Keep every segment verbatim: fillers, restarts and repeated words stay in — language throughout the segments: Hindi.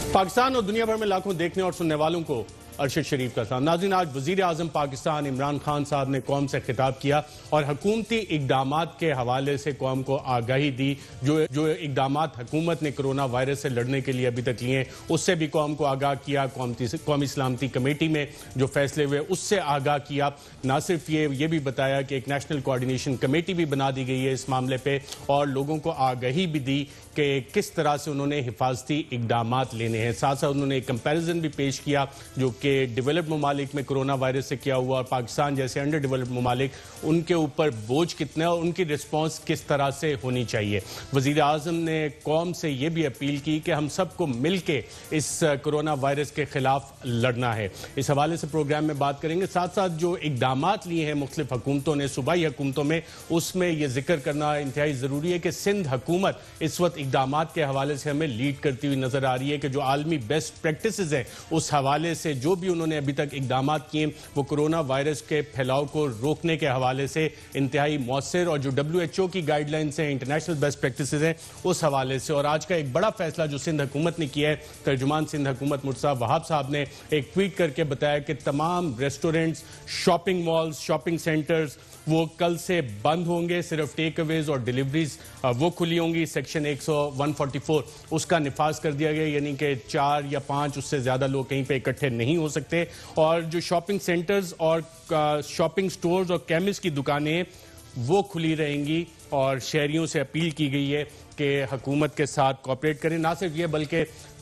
पाकिस्तान और दुनिया भर में लाखों देखने और सुनने वालों को अरशद शरीफ का साथ। नाज़रीन, आज वज़ीर आज़म पाकिस्तान इमरान खान साहब ने कौम से खिताब किया और हुकूमती इक़दामात के हवाले से कौम को आगाही दी। जो जो इक़दामात हुकूमत ने कोरोना वायरस से लड़ने के लिए अभी तक लिए उससे भी कौम को आगाह किया। कौमी सलामती कमेटी में जो फैसले हुए उससे आगाह किया। ना सिर्फ ये ये भी बताया कि एक नेशनल कोऑर्डिनेशन कमेटी भी बना दी गई है इस मामले पर और लोगों को आगाही भी दी कि किस तरह से उन्होंने हिफाजती इक़दामात लेने हैं। साथ साथ उन्होंने एक कंपैरिजन भी पेश किया जो कि डेवलप्ड ममालिक में कोरोना वायरस से क्या हुआ और पाकिस्तान जैसे अंडर डेवलप्ड ममालिक उनके ऊपर बोझ कितना है और उनकी रिस्पॉन्स किस तरह से होनी चाहिए। वज़ीर आज़म ने कौम से ये भी अपील की कि हम सबको मिल के इस कोरोना वायरस के खिलाफ लड़ना है। इस हवाले से प्रोग्राम में बात करेंगे। साथ साथ जो इक़दामात लिए हैं मुख्तलिफ हुकूमतों ने सूबाई हुकूमतों में, उसमें यह जिक्र करना इंतहाई ज़रूरी है कि सिंध हुकूमत इस वक्त इक़दामात के हवाले से हमें लीड करती हुई नजर आ रही है कि जो आलमी बेस्ट प्रैक्टिसेस हैं उस हवाले से जो भी उन्होंने अभी तक इक़दामात किए वो कोरोना वायरस के फैलाव को रोकने के हवाले से इंतहाई मौसर और जो डब्ल्यू एच ओ की गाइडलाइंस हैं, इंटरनेशनल बेस्ट प्रैक्टिसेस हैं, उस हवाले से। और आज का एक बड़ा फैसला जो सिंध हुकूमत ने किया है, तर्जुमान सिंध हुकूमत मुर्तज़ा वहाब साहब ने एक ट्वीट करके बताया कि तमाम restaurants, shopping malls, shopping centres वो कल से बंद होंगे। सिर्फ टेक अवेज और डिलीवरीज वो खुली होंगी। सेक्शन एक सौ वन फोर्टी फोर उसका निफाज कर दिया गया, यानी कि चार या पांच उससे ज्यादा लोग कहीं पे इकट्ठे नहीं हो सकते। और जो शॉपिंग सेंटर्स और शॉपिंग स्टोर्स और केमिस्ट की दुकानें वो खुली रहेंगी और शहरियों से अपील की गई है कि हुकूमत के साथ कोऑपरेट करें। ना सिर्फ ये बल्कि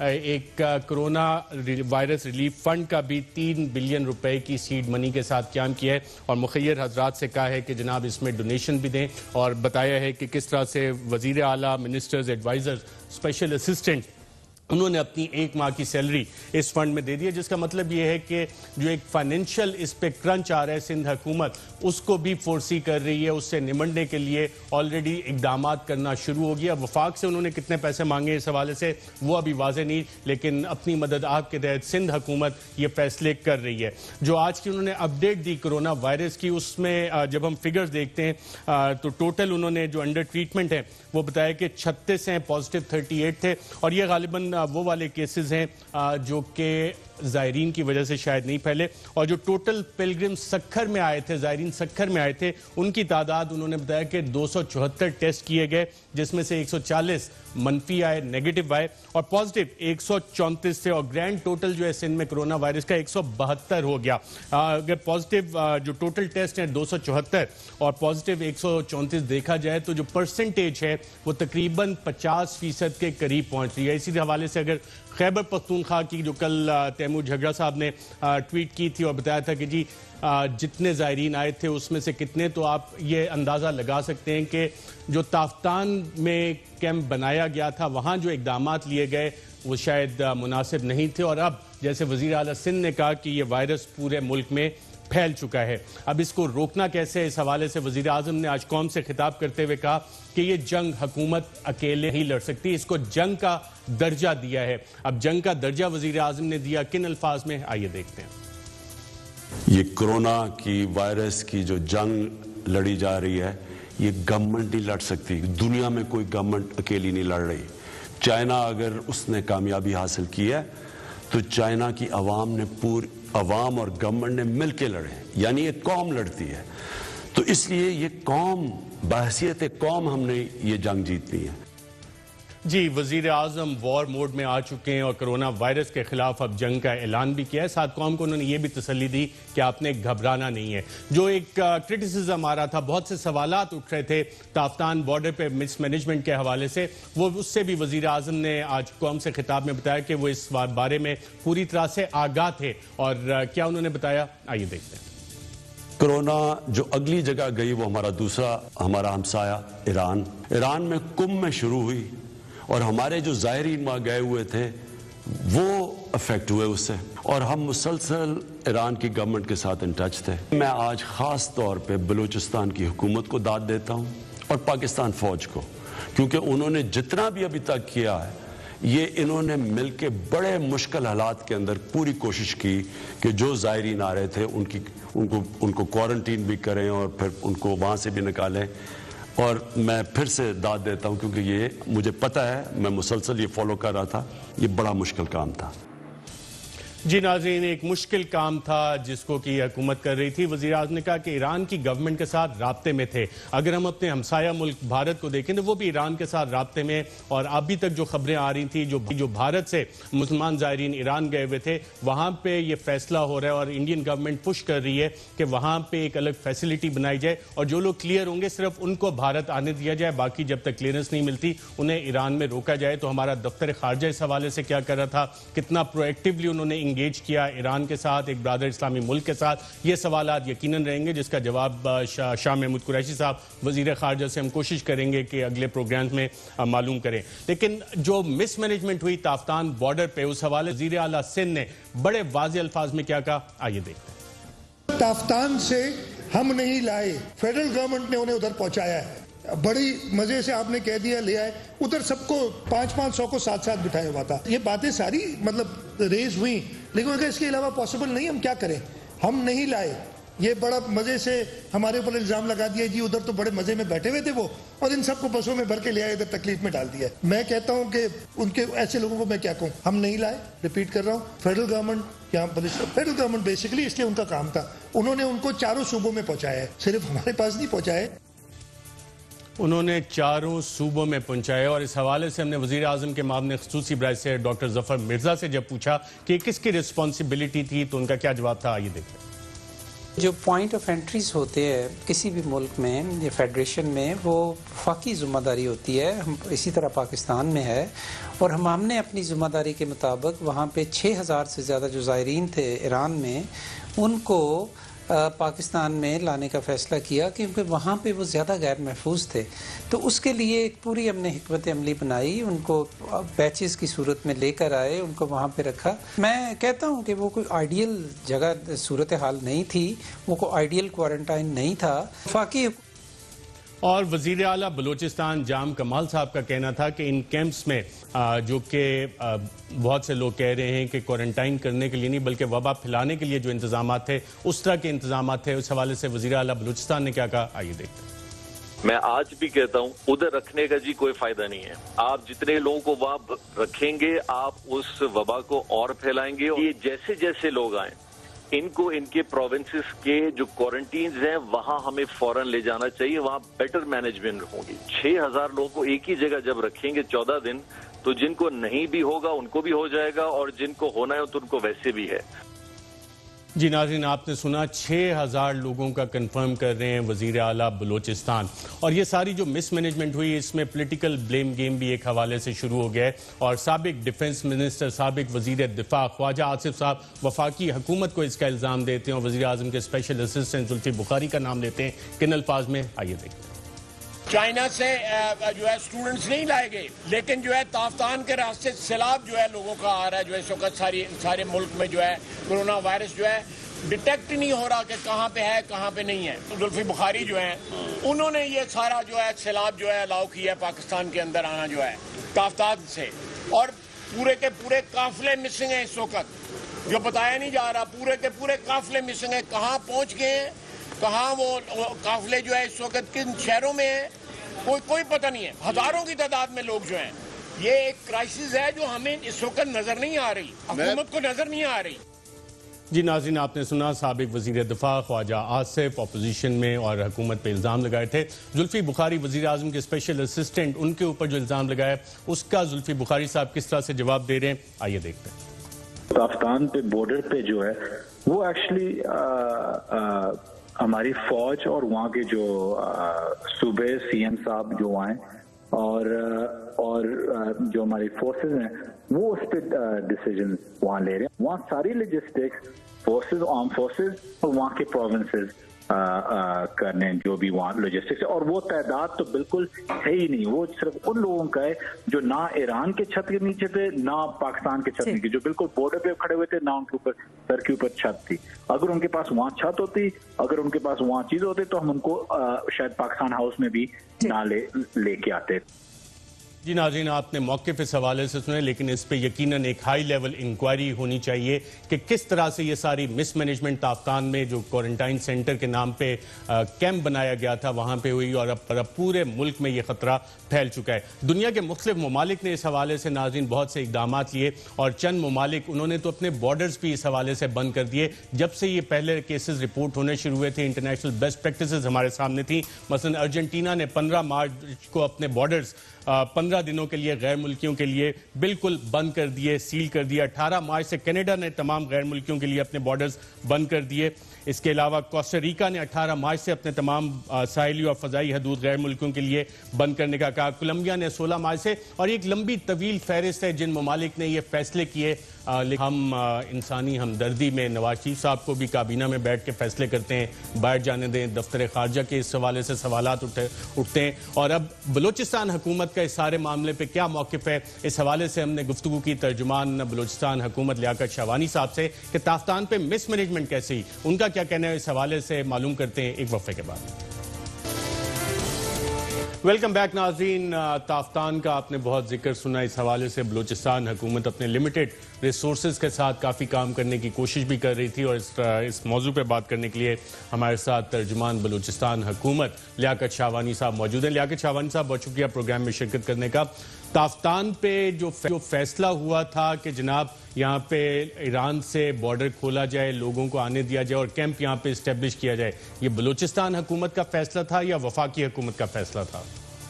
एक कोरोना वायरस रिलीफ फंड का भी तीन बिलियन रुपए की सीड मनी के साथ क्याम किया है और मुखय्यर हजरात से कहा है कि जनाब इसमें डोनेशन भी दें और बताया है कि किस तरह से वजीर आला, मिनिस्टर्स, एडवाइजर्स, स्पेशल असिस्टेंट उन्होंने अपनी एक माह की सैलरी इस फंड में दे दी है, जिसका मतलब यह है कि जो एक फाइनेंशियल इस पे क्रंच आ रहा है सिंध हुकूमत उसको भी फोर्सी कर रही है। उससे निमटने के लिए ऑलरेडी इकदामात करना शुरू हो गया। वफाक से उन्होंने कितने पैसे मांगे इस हवाले से वो अभी वाज़ेह नहीं, लेकिन अपनी मदद आप के तहत सिंध हुकूमत ये फैसले कर रही है। जो आज की उन्होंने अपडेट दी कोरोना वायरस की, उसमें जब हम फिगर्स देखते हैं तो टोटल उन्होंने जो अंडर ट्रीटमेंट है वो बताया कि छत्तीस हैं, पॉजिटिव थर्टी एट थे और ये गालिबन वो वाले केसेस हैं जो कि ज़ायरीन की वजह से शायद नहीं फैले। और जो टोटल पिलग्रिम सखर में आए थे, ज़ायरीन सखर में आए थे, उनकी तादाद उन्होंने बताया कि दो सौ चौहत्तर टेस्ट किए गए, जिसमें से एक सौ चालीस मनफी आए, नेगेटिव आए और पॉजिटिव एक सौ चौंतीस थे। और ग्रैंड टोटल जो है सिंध में कोरोना वायरस का एक सौ बहत्तर हो गया। अगर पॉजिटिव जो टोटल टेस्ट है दो सौ चौहत्तर और पॉजिटिव एक सौ चौंतीस देखा जाए तो जो परसेंटेज है वो तकरीबन पचास फीसद के करीब पहुंच रही है। इसी हवाले से अगर खैबर पख्तूनख्वा की जो कल तैमूर झगड़ा साहब ने ट्वीट की थी और बताया था कि जी जितने ज़ायरीन आए थे उसमें से कितने, तो आप ये अंदाज़ा लगा सकते हैं कि जो ताफ्तान में कैंप बनाया गया था वहाँ जो इक़दामात लिए गए वो शायद मुनासिब नहीं थे। और अब जैसे वज़ीर आला सिंध ने कहा कि ये वायरस पूरे मुल्क में फैल चुका है, अब इसको रोकना कैसे, इस हवाले से वज़ीर आज़म ने आज कौम से खिताब करते हुए कहा कि ये जंग हुकूमत अकेले ही लड़ सकती, इसको जंग का दर्जा दिया है। अब जंग का दर्जा वज़ीर आज़म ने दिया किन अल्फाज में, आइए देखते हैं। ये कोरोना की वायरस की जो जंग लड़ी जा रही है ये गवर्नमेंट नहीं लड़ सकती, दुनिया में कोई गवर्नमेंट अकेली नहीं लड़ रही। चाइना अगर उसने कामयाबी हासिल की है तो चाइना की अवाम ने पूरी अवाम और गवर्नमेंट ने मिलकर लड़े, यानी ये कौम लड़ती है। तो इसलिए ये कौम, बहसियत कौम हमने ये जंग जीतनी है। जी, वज़ीर आज़म वॉर मोड में आ चुके हैं और कोरोना वायरस के खिलाफ अब जंग का ऐलान भी किया है। साथ कौम को उन्होंने ये भी तसल्ली दी कि आपने घबराना नहीं है। जो एक क्रिटिसिज्म आ रहा था, बहुत से सवालात उठ रहे थे ताफ्तान बॉर्डर पे मिसमैनेजमेंट के हवाले से, वो उससे भी वज़ीर आज़म ने आज कौम से खिताब में बताया कि वो इस बारे में पूरी तरह से आगाह थे। और क्या उन्होंने बताया, आइए देखते हैं। कोरोना जो अगली जगह गई वो हमारा दूसरा हमारा हमसाया ईरान ईरान में कुंभ में शुरू हुई और हमारे जो ज़ायरीन वहाँ गए हुए थे वो अफेक्ट हुए उससे, और हम मुसलसल ईरान की गवर्नमेंट के साथ इन टच थे। मैं आज ख़ास तौर पे बलूचिस्तान की हुकूमत को दाद देता हूँ और पाकिस्तान फ़ौज को, क्योंकि उन्होंने जितना भी अभी तक किया है ये इन्होंने मिलके बड़े मुश्किल हालात के अंदर पूरी कोशिश की कि जो ज़ायरीन आ रहे थे उनकी उनको उनको क्वारंटीन भी करें और फिर उनको वहाँ से भी निकालें। और मैं फिर से दाद देता हूँ क्योंकि ये मुझे पता है, मैं मुसलसल ये फॉलो कर रहा था, ये बड़ा मुश्किल काम था। जी नाज़रीन, एक मुश्किल काम था जिसको कि हुकूमत कर रही थी। वज़ीर आज़म ने कहा कि ईरान की गवर्नमेंट के साथ राब्ते में थे। अगर हम अपने हमसाया मुल्क भारत को देखें तो वो भी ईरान के साथ राब्ते में, और अभी तक जो खबरें आ रही थी जो जो भारत से मुसलमान ज़ायरीन ईरान गए हुए थे, वहाँ पे ये फैसला हो रहा है और इंडियन गवर्नमेंट पुश कर रही है कि वहाँ पे एक अलग फैसिलिटी बनाई जाए और जो लोग क्लियर होंगे सिर्फ उनको भारत आने दिया जाए, बाकी जब तक क्लियरेंस नहीं मिलती उन्हें ईरान में रोका जाए। तो हमारा दफ्तर खारजा इस हवाले से क्या कर रहा था, कितना प्रोएक्टिवली उन्होंने इंगेज किया ईरान के साथ, एक ब्रादर इस्लामी मुल्क के साथ, ये सवालात यकीनन रहेंगे जिसका जवाब शाह शा महमूद कुरैशी साहब वजीर खारजा से हम कोशिश करेंगे कि अगले प्रोग्राम में मालूम करें। लेकिन जो मिसमैनेजमेंट हुई ताफ्तान बॉर्डर पे, उस हवाले वजीर आला सिंध ने बड़े वाज़ेह अल्फाज में क्या कहा, आइए देखते हैं। ताफ्तान से हम नहीं लाए, फेडरल गवर्नमेंट ने उन्हें उधर पहुंचाया है। बड़ी मजे से आपने कह दिया ले आए, उधर सबको पांच पांच सौ को साथ साथ बिठाया हुआ था। ये बातें सारी मतलब रेज हुई, लेकिन अगर इसके अलावा पॉसिबल नहीं, हम क्या करें, हम नहीं लाए। ये बड़ा मजे से हमारे ऊपर इल्जाम लगा दिया जी उधर तो बड़े मजे में बैठे हुए थे वो, और इन सबको बसों में भर के ले आए, इधर तकलीफ में डाल दिया। मैं कहता हूं कि उनके ऐसे लोगों को मैं क्या कहूं, हम नहीं लाए। रिपीट कर रहा हूं, फेडरल गवर्नमेंट यहाँ फेडरल गवर्नमेंट बेसिकली इसलिए उनका काम था, उन्होंने उनको चारों सूबों में पहुंचाया है, सिर्फ हमारे पास नहीं पहुंचाया है, उन्होंने चारों सूबों में पहुंचाया। और इस हवाले से हमने वज़ीर आज़म के मामले खसूसी बराए से डॉक्टर जफर मिर्जा से जब पूछा कि किसकी रिस्पॉन्सिबिलिटी थी तो उनका क्या जवाब था, आइए देखते हैं। जो पॉइंट ऑफ एंट्रीज होते हैं किसी भी मुल्क में या फेडरेशन में, वो वफाकी ज़िम्मेदारी होती है, हम इसी तरह पाकिस्तान में है। और हम हमने अपनी ज़िम्मेदारी के मुताबिक वहाँ पे छः हज़ार से ज़्यादा जो ज़ायरीन थे ईरान में, उनको पाकिस्तान में लाने का फ़ैसला किया क्योंकि वहाँ पे वो ज़्यादा गैर महफूज थे। तो उसके लिए एक पूरी हमने हिकमत अमली बनाई, उनको बैचेस की सूरत में लेकर आए, उनको वहाँ पे रखा। मैं कहता हूँ कि वो कोई आइडियल जगह सूरत हाल नहीं थी, वो कोई आइडियल क्वारंटाइन नहीं था। वफाकी और वज़ीर आला बलोचिस्तान जाम कमाल साहब का कहना था कि इन कैंप्स में जो कि बहुत से लोग कह रहे हैं कि क्वारंटाइन करने के लिए नहीं बल्कि वबा फैलाने के लिए जो इंतजाम थे उस तरह के इंतजाम थे। उस हवाले से वज़ीर आला बलोचिस्तान ने क्या कहा, आइए देखते हैं। मैं आज भी कहता हूं उधर रखने का जी कोई फायदा नहीं है। आप जितने लोगों को वहां रखेंगे आप उस वबा को और फैलाएंगे। ये जैसे जैसे लोग आए इनको इनके प्रोविंसेस के जो क्वारंटीन्स हैं वहां हमें फौरन ले जाना चाहिए, वहां बेटर मैनेजमेंट होगी। छह हजार लोगों को एक ही जगह जब रखेंगे चौदह दिन, तो जिनको नहीं भी होगा उनको भी हो जाएगा और जिनको होना है तो उनको वैसे भी है। जी नाज़रीन, आपने सुना छः हज़ार लोगों का कंफर्म कर रहे हैं वज़ीर आला बलोचिस्तान। और ये सारी जो मिसमैनेजमेंट हुई इसमें पॉलिटिकल ब्लेम गेम भी एक हवाले से शुरू हो गया है। और साबिक डिफेंस मिनिस्टर, साबिक वज़ीर दिफा ख्वाजा आसिफ साहब वफाकी हुकूमत को इसका इल्ज़ाम देते हैं और वज़ीर आज़म के स्पेशल असिस्टेंट जुल्फी बुखारी का नाम लेते हैं। किन अल्फाज में, आइए देखते हैं। चाइना से जो है स्टूडेंट्स नहीं लाए गए, लेकिन जो है ताफ्तान के रास्ते सैलाब जो है लोगों का आ रहा है। जो है इस वक्त सारी सारे मुल्क में जो है कोरोना वायरस जो है डिटेक्ट नहीं हो रहा कि कहाँ पे है कहाँ पे नहीं है। तो जुल्फी बुखारी जो है उन्होंने ये सारा जो है सैलाब जो है अलाउ किया है पाकिस्तान के अंदर आना जो है ताफ्तान से। और पूरे के पूरे काफिले मिसिंग है इस वक्त, जो बताया नहीं जा रहा, पूरे के पूरे काफिले मिसिंग है। कहाँ पहुँच गए हैं, कहाँ वो काफिले जो है इस वक्त किन शहरों में है, कोई कोई पता नहीं है। हजारों की तादाद में लोग जो हैं, ये एक क्राइसिस है जो हमें इस वक्त नजर नहीं आ रही, हुकूमत को नजर नहीं आ रही। जी नाज़रीन, आपने सुना साबिक वज़ीर दिफा ख्वाजा आसिफ अपोजिशन में और हुकूमत पे इल्ज़ाम लगाए थे। जुल्फी बुखारी वज़ीर आज़म के स्पेशल असिस्टेंट, उनके ऊपर जो इल्ज़ाम लगाया उसका जुल्फी बुखारी साहब किस तरह से जवाब दे रहे हैं, आइए देखते हैं। पाकिस्तान पे बॉर्डर पे जो है वो एक्चुअली हमारी फौज और वहाँ के जो सूबे सीएम साहब जो आए और और जो हमारी फोर्सेस हैं वो उस पर डिसीजन वहाँ ले रहे हैं। वहाँ सारी लॉजिस्टिक्स फोर्सेस, आर्म फोर्सेस और वहाँ के प्रोविंसेस करने जो भी वहाँ लॉजिस्टिक्स, और वो तादाद तो बिल्कुल है ही नहीं। वो सिर्फ उन लोगों का है जो ना ईरान के छत के नीचे थे ना पाकिस्तान के छत नीचे, जो बिल्कुल बॉर्डर पे खड़े हुए थे, ना उनके ऊपर सर के ऊपर छत थी। अगर उनके पास वहाँ छत होती, अगर उनके पास वहाँ चीज होती तो हम उनको आ, शायद पाकिस्तान हाउस में भी ना ले लेके आते। जी नाज़रीन, आपने मौक़िफ़ इस हवाले से सुने, लेकिन इस पे यकीनन एक हाई लेवल इंक्वायरी होनी चाहिए कि किस तरह से ये सारी मिसमैनेजमेंट ताफ्तान में जो क्वारंटाइन सेंटर के नाम पे कैंप बनाया गया था वहाँ पे हुई, और अब, अब पूरे मुल्क में ये खतरा फैल चुका है। दुनिया के मुख्तलिफ ममालिक ने इस हवाले से नाज़रीन बहुत से इक़दाम लिए, और चंद ममालिक उन्होंने तो अपने बॉर्डर्स भी इस हवाले से बंद कर दिए। जब से ये पहले केसेस रिपोर्ट होने शुरू हुए थे, इंटरनेशनल बेस्ट प्रैक्टिसेस हमारे सामने थी। मसलन अर्जेंटीना ने पंद्रह मार्च को अपने बॉर्डर्स पंद्रह दिनों के लिए गैर मुल्कियों के लिए बिल्कुल बंद कर दिए, सील कर दिया। अठारह मार्च से कनाडा ने तमाम गैर मुल्कियों के लिए अपने बॉर्डर्स बंद कर दिए। इसके अलावा कोस्टारिका ने अठारह मार्च से अपने तमाम साहिली और फ़ज़ाई हदूद गैर मुल्कियों के लिए बंद करने का कहा। कोलंबिया ने सोलह मार्च से, और एक लंबी तवील फहरिस्त है जिन ममालिक ने ये फैसले किए। लेकिन हम आ, इंसानी हमदर्दी में नवाज शरीफ साहब को भी काबीना में बैठ के फैसले करते हैं, बाहर जाने दें। दफ्तर खारजा के इस हवाले से सवालात उठे उठते हैं। और अब बलूचिस्तान हुकूमत का इस सारे मामले पे क्या मौक़िफ़ है, इस हवाले से हमने गुफ्तगू की तर्जुमान बलूचिस्तान हुकूमत लियाकत शाहवानी साहब से कि ताफ्तान पे मिसमैनेजमेंट कैसे ही, उनका क्या कहना है इस हवाले से मालूम करते हैं एक वक्फे के बाद। वेलकम बैक नाज़रीन। ताफ्तान का आपने बहुत जिक्र सुना। इस हवाले से बलूचिस्तान हुकूमत अपने लिमिटेड रिसोर्सेज के साथ काफ़ी काम करने की कोशिश भी कर रही थी, और इस, इस मौजू पे बात करने के लिए हमारे साथ तर्जुमान बलूचिस्तान हुकूमत लियाकत शाहवानी साहब मौजूद हैं। लियाकत शाहवानी साहब, बहुत शुक्रिया प्रोग्राम में शिरकत करने का। ताफ्तान पे जो, जो फैसला हुआ था कि जनाब यहाँ पे ईरान से बॉर्डर खोला जाए, लोगों को आने दिया जाए और कैंप यहाँ पे इस्टेब्लिश किया जाए, ये बलूचिस्तान हुकूमत का फैसला था या वफाकी हुकूमत का फैसला था?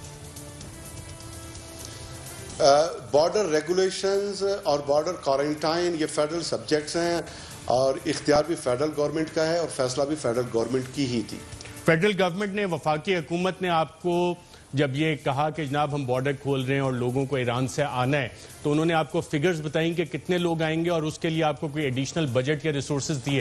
बॉर्डर uh, रेगुलेशंस और बॉर्डर क्वारंटाइन ये फेडरल सब्जेक्ट्स हैं, और इख्तियार भी फेडरल गवर्नमेंट का है और फैसला भी फेडरल गवर्नमेंट की ही थी। फेडरल गवर्नमेंट ने, वफाकी हुकूमत ने आपको जब ये कहा कि जनाब हम बॉर्डर खोल रहे हैं और लोगों को ईरान से आना है, तो उन्होंने आपको फिगर्स बताई कि कितने लोग आएंगे और उसके लिए आपको कोई एडिशनल बजट या रिसोर्सेज दिए?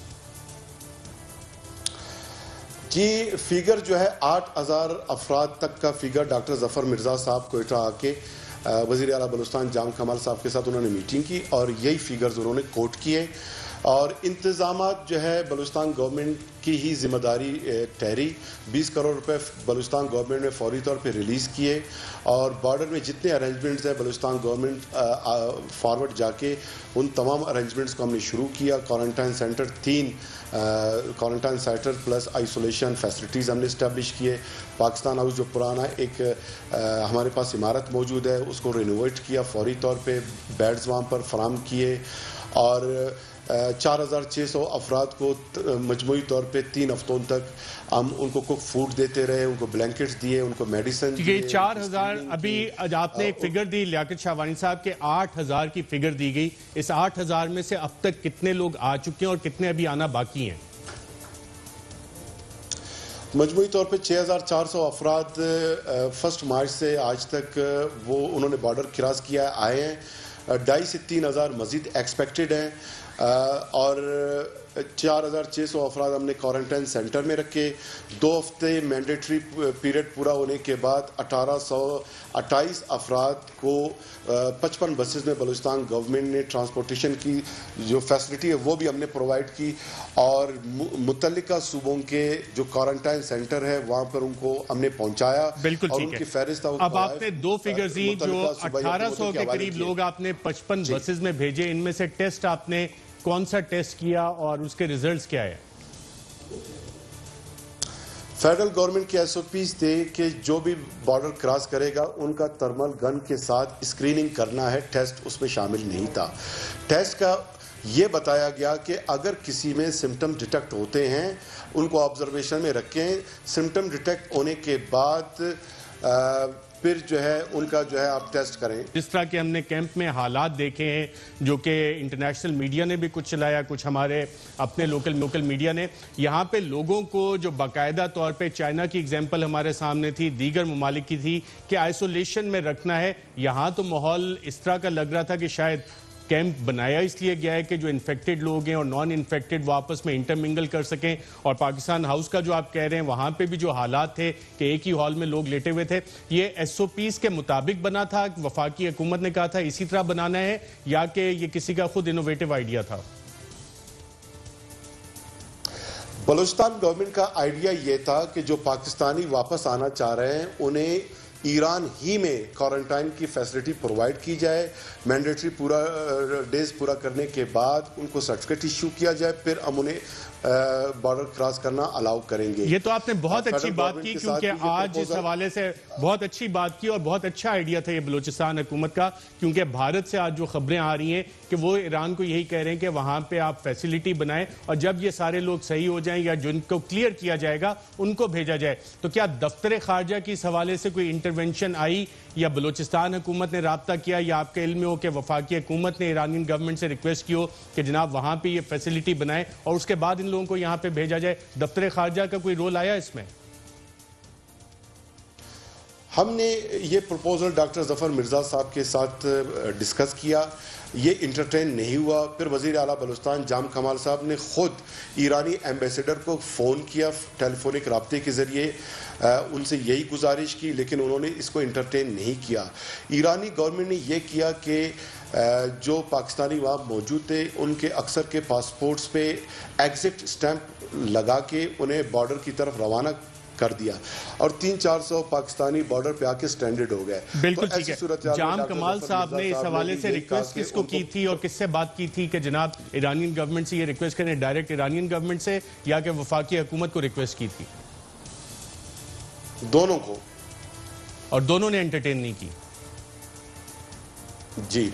जी, फिगर जो है आठ हजार अफराद तक का फिगर डॉक्टर जफर मिर्जा साहब कोयटा आके वज़ीर आला बलूचिस्तान जाम कमाल साहब के साथ उन्होंने मीटिंग की और यही फिगर्स उन्होंने कोट किए, और इंतज़ामात जो है बलूचिस्तान गवर्नमेंट की ही जिम्मेदारी ठहरी। बीस करोड़ रुपए बलूचिस्तान गवर्नमेंट ने फौरी तौर पे रिलीज़ किए, और बॉर्डर में जितने अरेंजमेंट्स हैं बलूचिस्तान गवर्नमेंट फॉरवर्ड जाके उन तमाम अरेंजमेंट्स को हमने शुरू किया। क्वारंटाइन सेंटर तीन quarantine centre plus isolation facilities हमने इस्टेब्लिश किए। पाकिस्तान हाउस जो पुराना एक आ, हमारे पास इमारत मौजूद है उसको रिनोवेट किया, फौरी तौर पे बेड्स वहाँ पर फराम किए, और चार हज़ार छः सौ अफराद को मजमूई तौर पे तीन हफ्तों तक हम उनको कुक फूड देते रहे, उनको ब्लैंकेट्स दिए, उनको मेडिसिन दिए। ये चार हजार अभी आपने एक फिगर दी लियाकत शाहवानी साहब के, आठ हजार की फिगर दी गई। इस आठ हजार में से अब तक कितने लोग आ चुके हैं और कितने अभी आना बाकी हैं? मजमूई तौर पे छः हज़ार चार सौ अफराद फर्स्ट मार्च से आज तक वो उन्होंने बॉर्डर क्रॉस किया आए हैं। ढाई से तीन हज़ार मजीद एक्सपेक्टेड हैं, और चार हज़ार छः सौ अफराद हमने क्वारंटाइन सेंटर में रखे। दो हफ्ते मैंडेटरी पीरियड पूरा होने के बाद अठारह सौ अट्ठाईस अफराद को पचपन बसेस में बलूचिस्तान गवर्नमेंट ने ट्रांसपोर्टेशन की जो फैसिलिटी है वो भी हमने प्रोवाइड की, और मुतल्लिका सूबों के जो क्वारंटाइन सेंटर है वहाँ पर उनको हमने पहुँचाया। बिल्कुल ठीक है। अब आपने दो फिगर्स दी, जो अठारह सौ के करीब लोग आपने पचपन बसेस में भेजे, इनमें से टेस्ट आपने कौन सा टेस्ट किया और उसके रिजल्ट्स क्या है? फेडरल गवर्नमेंट के एसओपीज थे कि जो भी बॉर्डर क्रॉस करेगा उनका थर्मल गन के साथ स्क्रीनिंग करना है, टेस्ट उसमें शामिल नहीं था। टेस्ट का ये बताया गया कि अगर किसी में सिम्टम डिटेक्ट होते हैं उनको ऑब्जर्वेशन में रखें, सिम्टम डिटेक्ट होने के बाद आ, फिर जो है उनका जो है आप टेस्ट करें। जिस तरह के हमने कैंप में हालात देखे हैं, जो कि इंटरनेशनल मीडिया ने भी कुछ चलाया, कुछ हमारे अपने लोकल लोकल मीडिया ने, यहाँ पे लोगों को जो बाकायदा तौर पे चाइना की एग्जांपल हमारे सामने थी, दीगर ममालिक की थी कि आइसोलेशन में रखना है। यहाँ तो माहौल इस तरह का लग रहा था कि शायद कैंप बनाया इसलिए गया है कि जो इन्फेक्टेड लोग हैं और नॉन इन्फेक्टेड वो आपस में इंटरमिंगल कर सकें। और पाकिस्तान हाउस का जो आप कह रहे हैं वहाँ पे भी जो हालात थे कि एक ही हॉल में लोग लेटे हुए थे, ये एसओपीज के मुताबिक बना था? वफाकी हुकूमत ने कहा था इसी तरह बनाना है, या कि ये किसी का खुद इनोवेटिव आइडिया था? बलूचिस्तान गवर्नमेंट का आइडिया ये था कि जो पाकिस्तानी वापस आना चाह रहे हैं उन्हें ईरान ही में क्वारंटाइन की फैसिलिटी प्रोवाइड की जाए, मैंडेटरी पूरा डेज पूरा करने के बाद उनको सर्टिफिकेट इश्यू किया जाए, फिर हम उन्हें बॉर्डर क्रॉस करना अलाउ करेंगे। ये तो आपने बहुत अच्छी बात की, क्योंकि आज इस हवाले से बहुत अच्छी बात की और बहुत अच्छा आइडिया था ये बलूचिस्तान हुकूमत का, क्योंकि भारत से आज जो खबरें आ रही हैं कि वो ईरान को यही कह रहे हैं कि वहां पे आप फैसिलिटी बनाएं और जब ये सारे लोग सही हो जाएं या जिनको क्लियर किया जाएगा उनको भेजा जाए। तो क्या दफ्तर खारजा की इस हवाले से कोई इंटरवेंशन आई या बलूचिस्तान हुकूमत ने राब्ता किया या आपके इल्म में हो कि वफाकी हुकूमत ने ईरानियन गवर्नमेंट से रिक्वेस्ट की हो कि जनाब वहां पे ये फैसिलिटी बनाए और उसके बाद इन लोगों को यहां पे भेजा जाए? दफ्तर खारजा का कोई रोल आया इसमें? हमने ये प्रपोजल डॉक्टर जफर मिर्जा साहब के साथ डिस्कस किया, ये इंटरटेन नहीं हुआ। फिर वज़ीर आला बलूचिस्तान जाम कमाल साहब ने खुद ईरानी एम्बेसडर को फ़ोन किया टेलीफोनिक राब्ते के ज़रिए, उनसे यही गुजारिश की, लेकिन उन्होंने इसको इंटरटेन नहीं किया। ईरानी गवर्नमेंट ने यह किया कि जो पाकिस्तानी वहाँ मौजूद थे उनके अक्सर के पासपोर्ट्स पे एग्जिट स्टैंप लगा के उन्हें बॉर्डर की तरफ रवाना कर दिया और तीन चार सौ पाकिस्तानी बॉर्डर पे आके स्टैंडर्ड हो गए। बिल्कुल ठीक है। जाम कमाल साहब ने इस हवाले से रिक्वेस्ट किसको की थी और किससे बात की थी कि जनाब ईरानियन गवर्नमेंट से ये रिक्वेस्ट करें? डायरेक्ट ईरानियन गवर्नमेंट से या कि वफाकी हुकूमत को रिक्वेस्ट की थी? दोनों को। और दोनों ने एंटरटेन नहीं की? जी।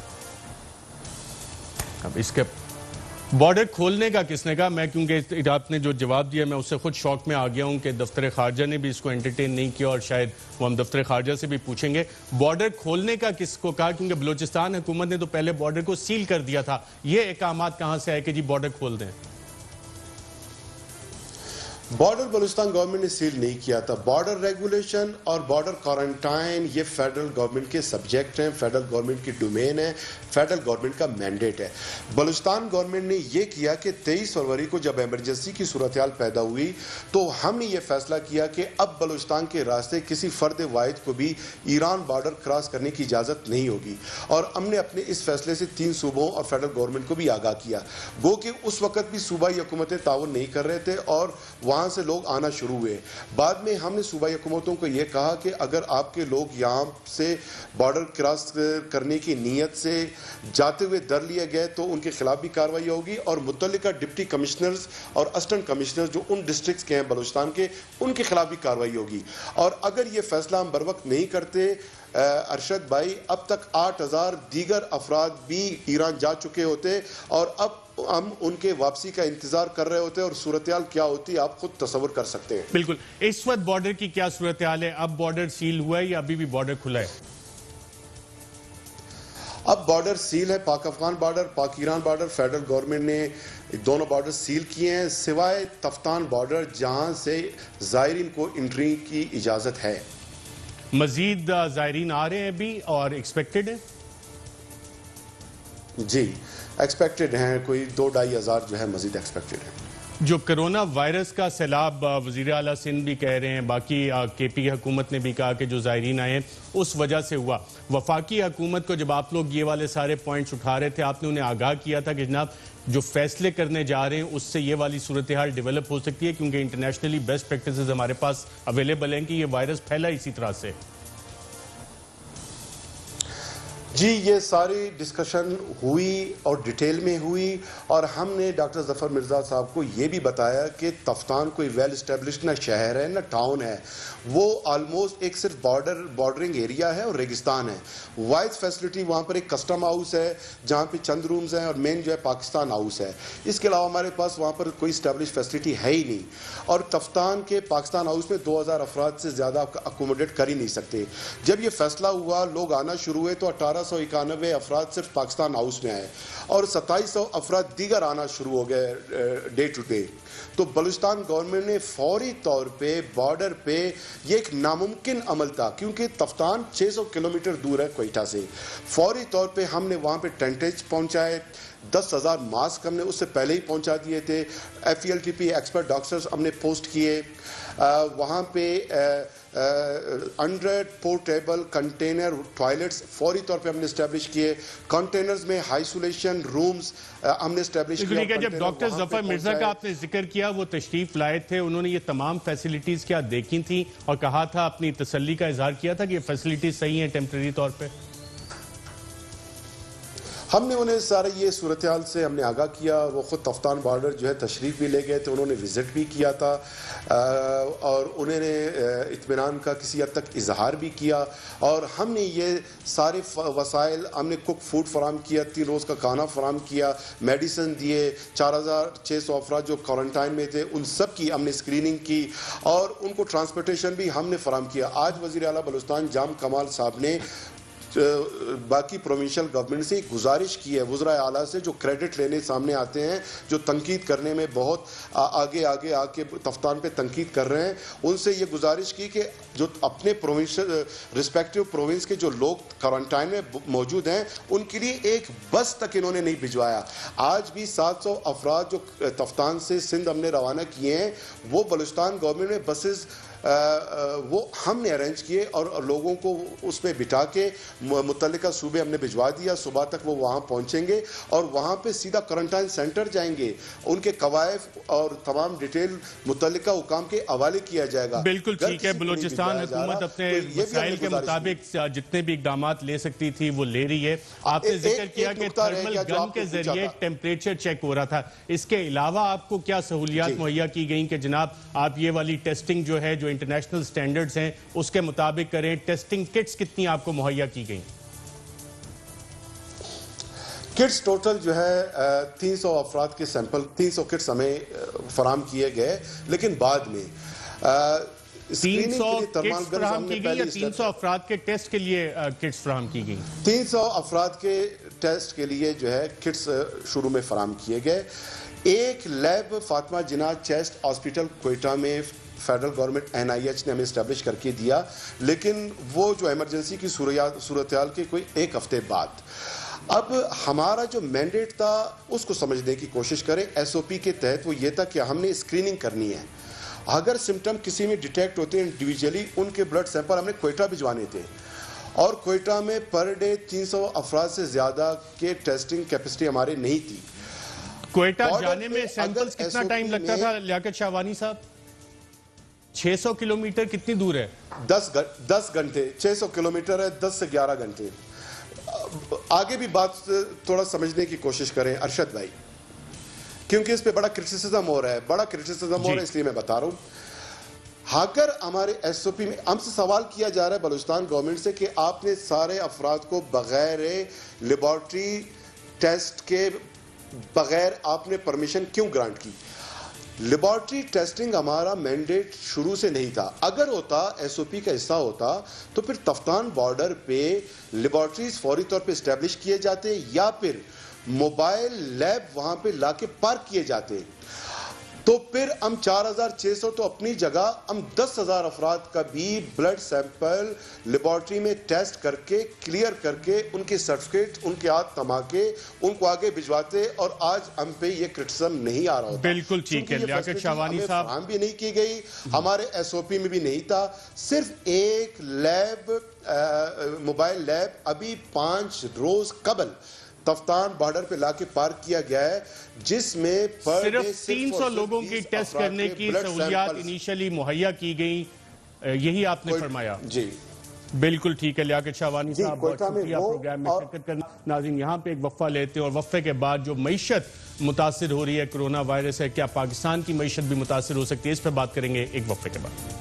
अब इसके बॉर्डर खोलने का किसने कहा? मैं क्योंकि आपने जो जवाब दिया मैं उससे खुद शौक में आ गया हूं कि दफ्तर खारजा ने भी इसको एंटरटेन नहीं किया और शायद वो हम दफ्तर खारजा से भी पूछेंगे। बॉर्डर खोलने का किसको कहा? क्योंकि बलूचिस्तान हुकूमत ने तो पहले बॉर्डर को सील कर दिया था। ये अहकामात कहां से आए कि जी बॉर्डर खोल दें? बॉर्डर बलूचिस्तान गवर्नमेंट ने सील नहीं किया था। बॉर्डर रेगुलेशन और बॉर्डर क्वारंटाइन ये फेडरल गवर्नमेंट के सब्जेक्ट हैं, फेडरल गवर्नमेंट की डोमेन है, फेडरल गवर्नमेंट का मैंडेट है। बलूचिस्तान गवर्नमेंट ने यह किया कि तेईस फरवरी को जब इमरजेंसी की सूरत हाल पैदा हुई तो हमने ये फैसला किया कि अब बलूचिस्तान के रास्ते किसी फर्द वाहिद को भी ईरान बॉर्डर क्रॉस करने की इजाज़त नहीं होगी और हमने अपने इस फैसले से तीन सूबों और फेडरल गवर्नमेंट को भी आगाह किया। गो कि उस वक्त भी सूबाई हुकूमतें ताउन नहीं कर रहे थे और वहाँ से लोग आना शुरू हुए। बाद में हमने सूबाई हुकूमतों को यह कहा कि अगर आपके लोग यहाँ से बॉर्डर क्रॉस करने की नीयत से जाते हुए दर लिए गए तो उनके खिलाफ भी कार्रवाई होगी और मुतल्लिका डिप्टी कमिश्नर्स और असिस्टेंट कमिश्नर्स जो उन डिस्ट्रिक्ट्स के हैं बलूचिस्तान के, उनके खिलाफ भी कार्रवाई होगी। और अगर ये फैसला हम बर वक्त नहीं करते अरशद भाई, अब तक आठ हजार दीगर अफराद भी ईरान जा चुके होते और अब हम उनके वापसी का इंतजार कर रहे होते और सूरत हाल क्या होती आप खुद तस्वर कर सकते हैं। बिल्कुल। इस वक्त बॉर्डर की क्या सूरत हाल है? अब बॉर्डर सील हुआ है या अभी भी बॉर्डर खुला है? अब बॉर्डर सील है, Pak Afghan border, Pak Iran border. Federal government ने दोनों बॉर्डर सील किए हैं सिवाय तफ्तान बॉर्डर जहां से जायरीन को एंट्री की इजाजत है। मजीद जायरीन आ रहे हैं अभी और एक्सपेक्टेड है? जी एक्सपेक्टेड हैं, कोई दो ढाई हजार जो है मजीद एक्सपेक्टेड है। जो कोरोना वायरस का सैलाब वज़ीर आला सिंध भी कह रहे हैं, बाकी के पी हुकूमत ने भी कहा कि जो ज़ायरीन आए उस वजह से हुआ। वफाकी हुकूमत को जब आप लोग ये वाले सारे पॉइंट्स उठा रहे थे आपने उन्हें आगाह किया था कि जनाब जो फैसले करने जा रहे हैं उससे ये वाली सूरत हाल डेवलप हो सकती है, क्योंकि इंटरनेशनली बेस्ट प्रैक्टिसेस हमारे पास अवेलेबल हैं कि ये वायरस फैला इसी तरह से। जी ये सारी डिस्कशन हुई और डिटेल में हुई और हमने डॉक्टर जफर मिर्जा साहब को ये भी बताया कि तफ्तान कोई वेल इस्टेब्लिश्ड ना शहर है ना टाउन है, वो ऑलमोस्ट एक सिर्फ बॉर्डर बॉर्डरिंग एरिया है और रेगिस्तान है। वाइड फैसिलिटी वहाँ पर एक कस्टम हाउस है जहाँ पे चंद रूम्स हैं और मेन जो है पाकिस्तान हाउस है। इसके अलावा हमारे पास वहाँ पर कोई इस्टेब्लिश फैसिलिटी है ही नहीं और तफ्तान के पाकिस्तान हाउस में दो हज़ार अफराद से ज़्यादा अकोमोडेट कर ही नहीं सकते। जब ये फैसला हुआ लोग आना शुरू हुए तो अठारह सौ इक्यानवे अफराद सिर्फ पाकिस्तान हाउस में आए और सत्ताईस सौ अफराद दीगर आना शुरू हो गए डे टू डे। तो बलूचिस्तान गवर्नमेंट ने फौरी तौर पे बॉर्डर पे ये एक नामुमकिन अमल था क्योंकि तफ्तान छह सौ किलोमीटर दूर है क्वेटा से। फौरी तौर पे हमने वहाँ पे टेंटेज पहुँचाए, दस हजार मास्क हमने उससे पहले ही पहुंचा दिए थे। F E L T P expert doctors हमने पोस्ट किए। वहाँ पे हंड्रेड पोर्टेबल कंटेनर टॉयलेट्स फौरी तौर पे हमने इस्टेब्लिश किए। कंटेनर्स में आइसोलेशन रूम्स हमने इस्टेब्लिश किया। जब डॉक्टर जफर मिर्जा का आपने जिक्र किया, वो तशरीफ लाए थे, उन्होंने ये तमाम फैसिलिटीज क्या देखी थी और कहा था, अपनी तसल्ली का इजहार किया था कि ये फैसिलिटीज सही हैं टेम्परेरी तौर पर? हमने उन्हें सारे ये सूरत हाल से हमने आगाह किया। वो खुद तफ्तान बॉर्डर जो है तशरीफ भी ले गए थे, उन्होंने विजिट भी किया था और उन्होंने इत्मीनान का किसी हद तक इजहार भी किया। और हमने ये सारे वसाइल, हमने कुक फूड फराम किया, तीन रोज़ का खाना फराम किया, मेडिसिन दिए। चार हज़ार छः सौ अफराद जो क्वारंटाइन में थे उन सब की हमने स्क्रीनिंग की और उनको ट्रांसपोर्टेशन भी हमने फराम किया। आज वज़ीर आला बलूचिस्तान जाम कमाल साहब ने बाकी प्रोविंशियल गवर्नमेंट से गुजारिश की है, वज़रा आला से जो क्रेडिट लेने सामने आते हैं, जो तनकीद करने में बहुत आगे आगे आके तफ्तान पे तनकीद कर रहे हैं, उनसे ये गुजारिश की कि जो अपने प्रोविंशियल रिस्पेक्टिव प्रोविंस के जो लोग क्वारंटाइन में मौजूद हैं उनके लिए एक बस तक इन्होंने नहीं भिजवाया। आज भी सात सौ अफराद जो तफ्तान से सिंध हमने रवाना किए हैं, वो बलूचिस्तान गवर्नमेंट में बसेस आ, वो हमने अरेंज किए और लोगों को उसमें बिठा के मुतल्लिका सूबे हमने भिजवा दिया। सुबह तक वो वहाँ पहुँचेंगे और वहाँ पे सीधा क्वारंटाइन सेंटर जाएंगे। उनके कवायद और तमाम डिटेल मुतल्लिका हुकाम के हवाले किया जाएगा। बिल्कुल ठीक है, बलूचिस्तान हुकूमत अपने वसाइल के मुताबिक जितने भी इकदाम ले सकती थी वो ले रही है। आपने जिक्र किया कि थर्मल गन के जरिए टेम्परेचर चेक हो रहा था, इसके अलावा आपको क्या सहूलियात मुहैया की गई कि जनाब आप ये वाली टेस्टिंग जो है, जो इंटरनेशनल स्टैंडर्ड्स हैं उसके मुताबिक करें? टेस्टिंग किट्स कितनी आपको मुहैया की गई? किट्स टोटल जो है तीन सौ अफराद के सैंपल, तीन सौ किट्स हमें फराम किए गए, लेकिन बाद में तीन सौ किट्स फराम की गई या तीन सौ अफराद के टेस्ट के लिए किट्स फराम की गई? तीन सौ अफराद के टेस्ट के लिए जो है किट्स शुरू में फराम किए गए। एक lab Fatima Jinnah chest hospital Quetta में federal government N I H ने हमें इस्टेब्लिश करके दिया, लेकिन वो जो इमरजेंसी की सूरत हाल के कोई एक हफ्ते बाद। अब हमारा जो मैंडेट था उसको समझने की कोशिश करें। एस ओ पी के तहत वो ये था कि हमने स्क्रीनिंग करनी है। अगर सिम्टम किसी में डिटेक्ट होते हैं इंडिविजुअली, उनके ब्लड सैंपल हमने कोयटा भिजवाने थे और कोयटा में पर डे तीन सौ अफराद से ज़्यादा के टेस्टिंग कैपेसिटी हमारे नहीं थी। कोयटा जाने में सैंपल्स कितना टाइम लगता था लियाकत शाहवानी साहब? छह सौ किलोमीटर कितनी दूर है? दस दस घंटे छह सौ किलोमीटर है, दस से ग्यारह घंटे। आगे भी बात थोड़ा समझने की कोशिश करें अरशद भाई, क्योंकि इस पे बड़ा क्रिटिसिज्म हो रहा है, बड़ा क्रिटिसिज्म हो रहा है, इसलिए मैं बता रहा हूं। अगर हमारे एस ओ पी में हमसे सवाल किया जा रहा है बलूचिस्तान गवर्नमेंट से कि आपने सारे अफराद को बगैर लेबॉर्ट्री टेस्ट के बगैर आपने परमिशन क्यों ग्रांट की? लेबॉर्ट्री टेस्टिंग हमारा मैंडेट शुरू से नहीं था। अगर होता, एस ओ पी का हिस्सा होता, तो फिर तफ्तान बॉर्डर पे लेबॉर्ट्रीज फौरी तौर पे इस्टेब्लिश किए जाते या फिर मोबाइल लैब वहां पे लाके पार्क किए जाते। तो फिर हम चार हजार छह सौ तो अपनी जगह, हम दस हजार अफराद का भी ब्लड सैंपल लेबॉर्ट्री में टेस्ट करके क्लियर करके उनके सर्टिफिकेट, उनके हाथ थमा के उनको आगे भिजवाते और आज हम पे ये क्रिटिसिज्म नहीं आ रहा होता। बिल्कुल ठीक है, लियाकत शाहवानी साहब, हम भी नहीं की गई, हमारे एस ओ पी में भी नहीं था। सिर्फ एक लैब, मोबाइल लैब अभी पांच रोज कबल तफ्तान बॉर्डर पे लाके पार्क किया गया है, जिसमें सिर्फ तीन सौ लोगों की टेस्ट करने की सहूलियात इनिशियली मुहैया की गई, यही आपने फरमाया? जी बिल्कुल ठीक है लियाकत शाहवानी साहब, बहुत शुक्रिया प्रोग्राम में शिरकत करना। नाज़रीन, यहाँ पे एक वक्फा लेते हैं और वक्फे के बाद जो मईशत मुतासिर हो रही है कोरोना वायरस है, क्या पाकिस्तान की मईशत भी मुतासिर हो सकती है? इस पर बात करेंगे एक वक्फे के बाद।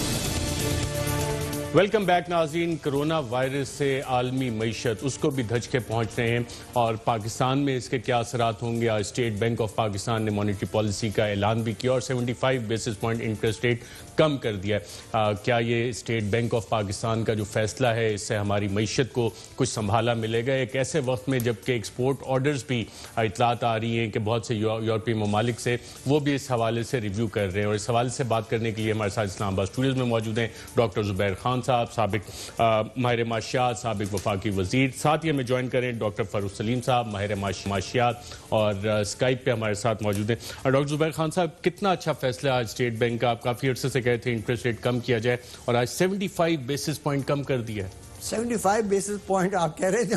वेलकम बैक नाज़रीन। कोरोना वायरस से आलमी मईशत उसको भी धज के पहुँच रहे हैं और पाकिस्तान में इसके क्या असरात होंगे। आज स्टेट बैंक ऑफ पाकिस्तान ने मॉनेटरी पॉलिसी का ऐलान भी किया और पचहत्तर बेसिस पॉइंट इंटरेस्ट रेट कम कर दिया। आ, क्या ये स्टेट बैंक ऑफ पाकिस्तान का जो फैसला है इससे हमारी मईशत को कुछ संभाला मिलेगा एक ऐसे वक्त में जबकि एक्सपोर्ट ऑर्डर्स भी इतलात आ रही हैं कि बहुत से यूरोपीय ममालिक से वो भी इस हवाले से रिव्यू कर रहे हैं। और इस हवाले से बात करने के लिए हमारे साथ इस्लामाबाद स्टूडियोज़ में मौजूद हैं डॉक्टर जुबैर खान खान साहब, साबिक माहिर माशियात, साबिक वफाकी वजीर। साथ ही हमें ज्वाइन करें डॉक्टर फर्रुख सलीम साहब, माहिर माशियात, और स्काइप पे हमारे साथ मौजूद हैं डॉक्टर जुबैर खान साहब। कितना अच्छा फैसला आज स्टेट बैंक का, आप काफ़ी अर्से से कहते थे इंटरेस्ट रेट कम किया जाए और आज पचहत्तर बेसिस पॉइंट कम कर दिया है। पचहत्तर बेसिस पॉइंट आप कह रहे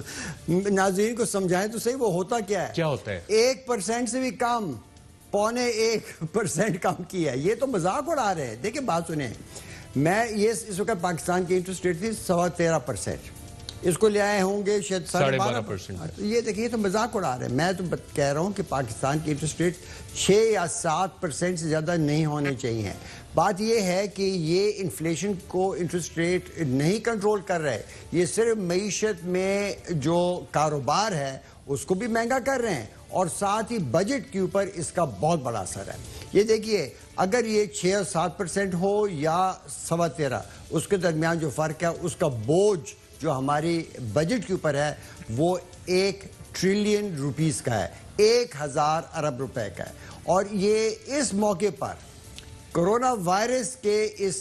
थे, नाज़रीन को समझाएं तो सही वो होता क्या है? क्या होता है? एक परसेंट से भी कम, पौने एक परसेंट कम किया है। ये तो मजाक उड़ा रहे हैं। देखिए बात सुने, मैं ये इस वक्त पाकिस्तान की इंटरेस्ट रेट थी सवा तेरह परसेंट, इसको ले आए होंगे शायद साढ़े बारह परसेंट। ये देखिए तो मजाक उड़ा रहे हैं। मैं तो कह रहा हूँ कि पाकिस्तान की इंटरेस्ट रेट छः या सात परसेंट से ज़्यादा नहीं होने चाहिए। बात यह है कि ये इन्फ्लेशन को इंटरेस्ट रेट नहीं कंट्रोल कर रहे, ये सिर्फ मईशत में जो कारोबार है उसको भी महंगा कर रहे हैं और साथ ही बजट के ऊपर इसका बहुत बड़ा असर है। ये देखिए, अगर ये छः और सात परसेंट हो या सवा तेरह, उसके दरमियान जो फ़र्क है उसका बोझ जो हमारी बजट के ऊपर है वो एक ट्रिलियन रुपीस का है, एक हजार अरब रुपए का है। और ये इस मौके पर, कोरोना वायरस के इस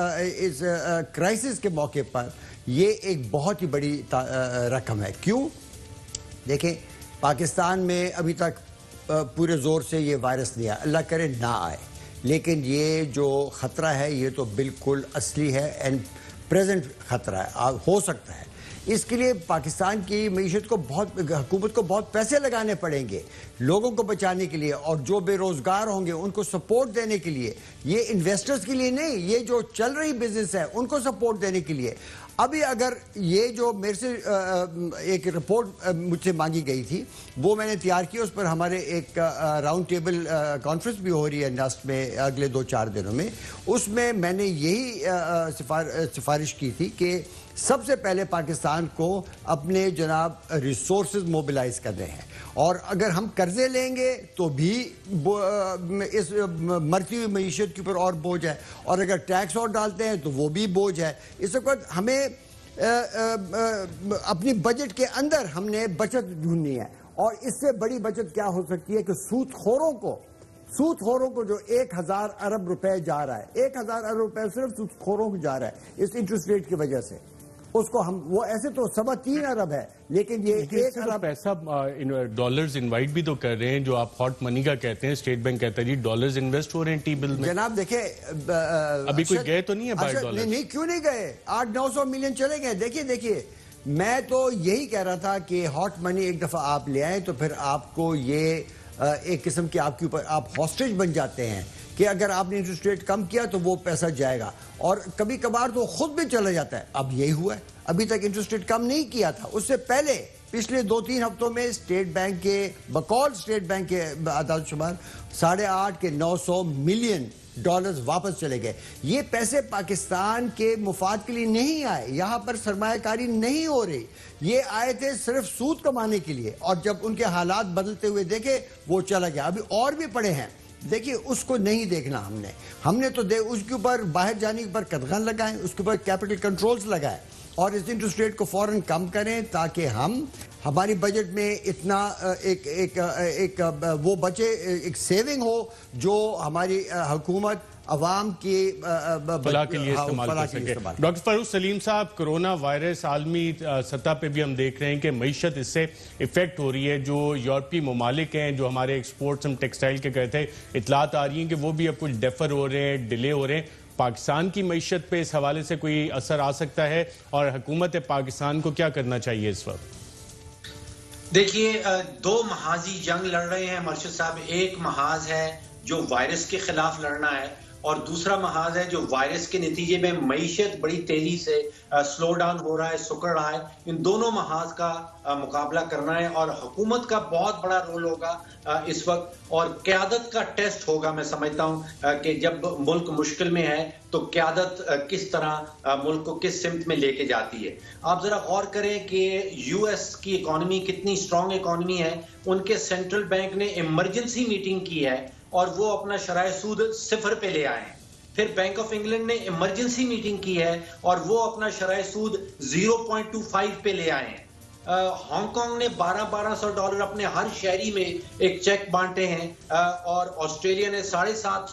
इस क्राइसिस के मौके पर, ये एक बहुत ही बड़ी रकम है। क्यों? देखें, पाकिस्तान में अभी तक पूरे ज़ोर से ये वायरस नहीं आया, अल्लाह करे ना आए, लेकिन ये जो ख़तरा है ये तो बिल्कुल असली है एंड प्रेजेंट ख़तरा है, हो सकता है। इसके लिए पाकिस्तान की मईशत को बहुत, हुकूमत को बहुत पैसे लगाने पड़ेंगे लोगों को बचाने के लिए, और जो बेरोज़गार होंगे उनको सपोर्ट देने के लिए। ये इन्वेस्टर्स के लिए नहीं, ये जो चल रही बिजनेस है उनको सपोर्ट देने के लिए। अभी अगर ये जो मेरे से एक रिपोर्ट मुझसे मांगी गई थी वो मैंने तैयार की, उस पर हमारे एक राउंड टेबल कॉन्फ्रेंस भी हो रही है नेस्ट में अगले दो चार दिनों में। उसमें मैंने यही सिफारिश की थी कि सबसे पहले पाकिस्तान को अपने जनाब रिसोर्सेज मोबिलाइज करने हैं, और अगर हम कर्जे लेंगे तो भी इस मरती हुई मईशत के ऊपर और बोझ है, और अगर टैक्स और डालते हैं तो वो भी बोझ है। इस वक्त हमें आ, आ, आ, अपनी बजट के अंदर हमने बचत ढूंढनी है, और इससे बड़ी बचत क्या हो सकती है कि सूदखोरों को सूदखोरों को जो एक हजार अरब रुपए जा रहा है, एक हजार अरब रुपए सिर्फ सूदखोरों को जा रहा है इस इंटरेस्ट रेट की वजह से, उसको हम, वो ऐसे तो सवा तीन अरब है, लेकिन ये एक अरब पैसा डॉलर्स इनवाइट भी तो कर रहे हैं, जो आप हॉट मनी का कहते हैं। स्टेट बैंक कहता है जी डॉलर्स इन्वेस्ट हो रहे हैं टी बिल में। जनाब देखे, अभी कोई गए तो नहीं है बाहर डॉलर? नहीं, नहीं, क्यों नहीं गए? आठ नौ सौ मिलियन चले गए। देखिए देखिए मैं तो यही कह रहा था कि हॉट मनी एक दफा आप ले आए तो फिर आपको ये एक किस्म के आपके ऊपर आप हॉस्टेज बन जाते हैं कि अगर आपने इंटरेस्ट रेट कम किया तो वो पैसा जाएगा, और कभी कभार तो खुद भी चला जाता है। अब यही हुआ है, अभी तक इंटरेस्ट रेट कम नहीं किया था। उससे पहले पिछले दो तीन हफ्तों में स्टेट बैंक के बकौल स्टेट बैंक के आदाद शुमार साढ़े आठ के नौ सौ मिलियन डॉलर्स वापस चले गए। ये पैसे पाकिस्तान के मुफाद के लिए नहीं आए, यहाँ पर सरमायाकारी नहीं हो रही, ये आए थे सिर्फ सूद कमाने के लिए, और जब उनके हालात बदलते हुए देखे वो चला गया। अभी और भी पड़े हैं, देखिए उसको नहीं देखना हमने हमने तो दे उसके ऊपर बाहर जाने के ऊपर कदगन लगाएं, उसके ऊपर कैपिटल कंट्रोल्स लगाएं, और इस इंटरेस्ट रेट को फौरन कम करें ताकि हम हमारी बजट में इतना एक एक एक वो बचे, एक सेविंग हो जो हमारी हुकूमत अवाम की फलाह के लिए इस्तेमाल कर सके। डॉक्टर फर्रुख सलीम साहब, कोरोना वायरस आलमी सतह पे भी हम देख रहे हैं कि मईशत इससे इफेक्ट हो रही है। जो यूरोपीय ममालिक हैं, जो हमारे एक्सपोर्ट्स हम टेक्सटाइल के कहते हैं, इतलात आ रही हैं कि वो भी अब कुछ डेफर हो रहे हैं, डिले हो रहे हैं। पाकिस्तान की मईशत पे इस हवाले से कोई असर आ सकता है, और हुकूमत पाकिस्तान को क्या करना चाहिए इस वक्त? देखिए, दो महाजी जंग लड़ रहे हैं अर्शद साहब। एक महाज है जो वायरस के खिलाफ लड़ना है, और दूसरा महाज है जो वायरस के नतीजे में मईशत बड़ी तेजी से स्लो डाउन हो रहा है, सुकड़ रहा है। इन दोनों महाज का आ, मुकाबला करना है, और हुकूमत का बहुत बड़ा रोल होगा आ, इस वक्त, और क़यादत का टेस्ट होगा। मैं समझता हूँ कि जब मुल्क मुश्किल में है तो क़यादत किस तरह आ, मुल्क को किस सिमत में लेके जाती है। आप जरा गौर करें कि यूएस की इकॉनमी कितनी स्ट्रॉन्ग इकॉनमी है। उनके सेंट्रल बैंक ने इमरजेंसी मीटिंग की है और वो अपना शराय सूद सिफर पे ले आए हैं। फिर बैंक ऑफ इंग्लैंड ने इमरजेंसी मीटिंग की है और वो अपना शराय सूद ज़ीरो पॉइंट टू फाइव पे ले आए हैं। हांगकांग ने बारह बारह सौ डॉलर अपने हर शहरी में एक चेक बांटे हैं, आ, और ऑस्ट्रेलिया ने साढ़े सात सौ